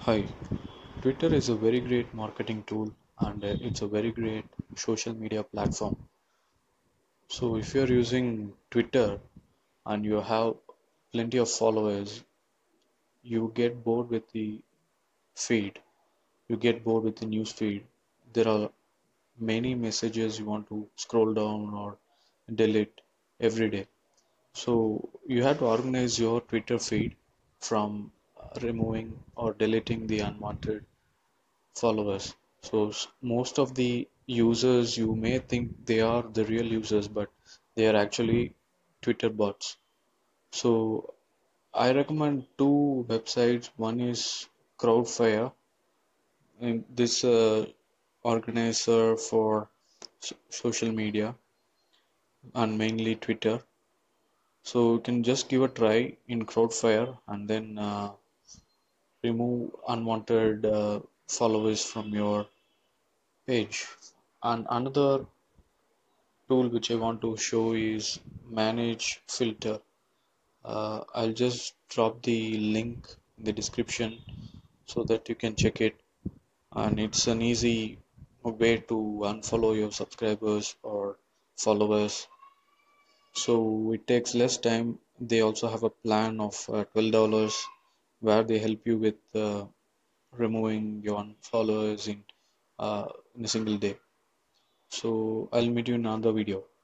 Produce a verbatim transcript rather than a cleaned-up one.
Hi, Twitter is a very great marketing tool and uh, it's a very great social media platform. So if you're using Twitter and you have plenty of followers, you get bored with the feed, you get bored with the news feed. There are many messages you want to scroll down or delete every day. So you have to organize your Twitter feed from uh, removing or deleting the unwanted followers. So s- most of the users you may think they are the real users, but they are actually Twitter bots. So I recommend two websites. One is Crowdfire, and this uh, organizer for s- social media and mainly Twitter. So you can just give a try in Crowdfire and then uh, remove unwanted uh, followers from your page. And another tool which I want to show is manage filter. Uh, I'll just drop the link in the description so that you can check it. And it's an easy way to unfollow your subscribers or followers. So it takes less time. They also have a plan of uh, twelve dollars where they help you with uh, removing your followers in, uh, in a single day. So I'll meet you in another video.